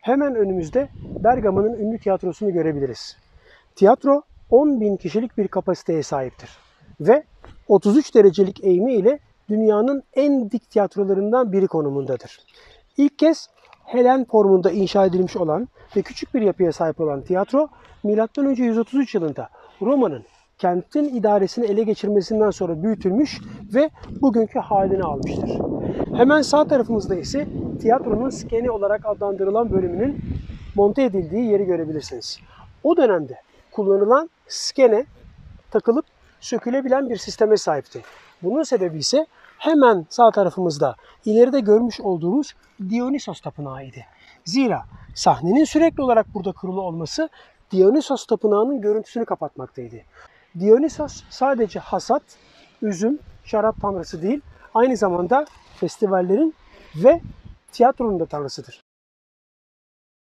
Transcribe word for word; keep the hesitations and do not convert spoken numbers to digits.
Hemen önümüzde Bergama'nın ünlü tiyatrosunu görebiliriz. Tiyatro on bin kişilik bir kapasiteye sahiptir ve otuz üç derecelik eğimi ile dünyanın en dik tiyatrolarından biri konumundadır. İlk kez Helen formunda inşa edilmiş olan ve küçük bir yapıya sahip olan tiyatro, milattan önce yüz otuz üç yılında Roma'nın kentin idaresini ele geçirmesinden sonra büyütülmüş ve bugünkü halini almıştır. Hemen sağ tarafımızda ise tiyatronun skene olarak adlandırılan bölümünün monte edildiği yeri görebilirsiniz. O dönemde kullanılan skene takılıp sökülebilen bir sisteme sahipti. Bunun sebebi ise hemen sağ tarafımızda ileride görmüş olduğumuz Dionysos Tapınağı'ydı. Zira sahnenin sürekli olarak burada kurulu olması Dionysos Tapınağı'nın görüntüsünü kapatmaktaydı. Dionysos sadece hasat, üzüm, şarap tanrısı değil, aynı zamanda festivallerin ve tiyatronun da tanrısıdır.